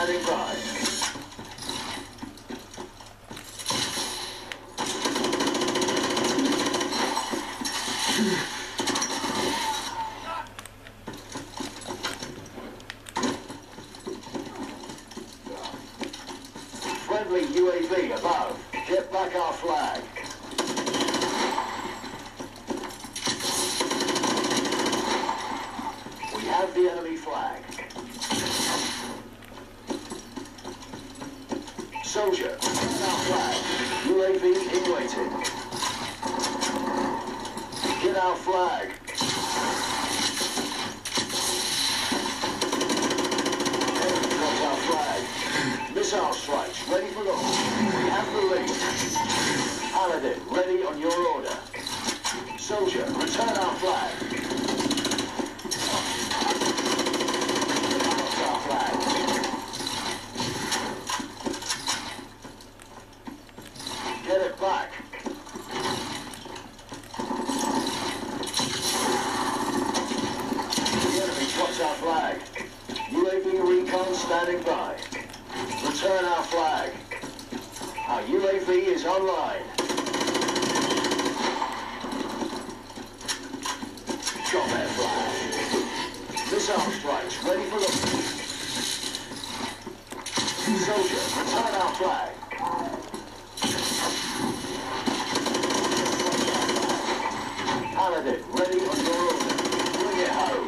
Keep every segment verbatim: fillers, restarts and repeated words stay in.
standing by. Friendly U A V above. Get back our flag. We have the enemy flag. Soldier, our flag. U A V in waiting. Get our flag. Enemy drops our flag. Missile strikes, ready for launch. We have the lead. Paladin, ready on your order. Soldier, return our flag. That's our flag. Get it back. The enemy drops our flag. U A V recon standing by. Return our flag. Our U A V is online. Drop their flag. Missile strikes ready for launch. Soldier, return our flag. Paladin, ready on your order. Bring it home.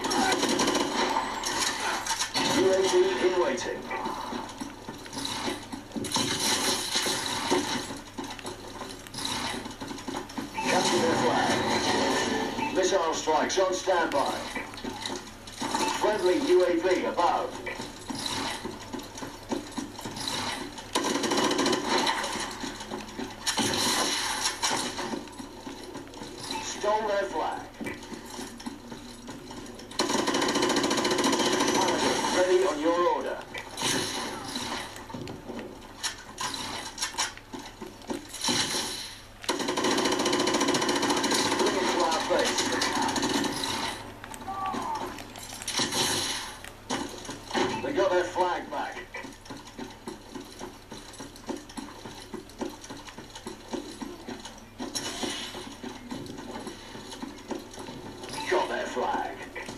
U A V in waiting. Capture their flag. Missile strikes on standby. Friendly U A V above. Stole their flag. Paladin, ready on your order. Bring it to our base. They got their flag back. Got their flag.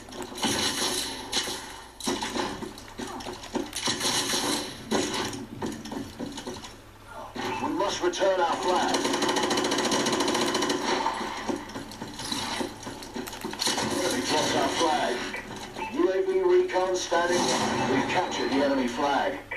We must return our flag. Enemy drops our flag. U A V recon standing by. We've captured the enemy flag.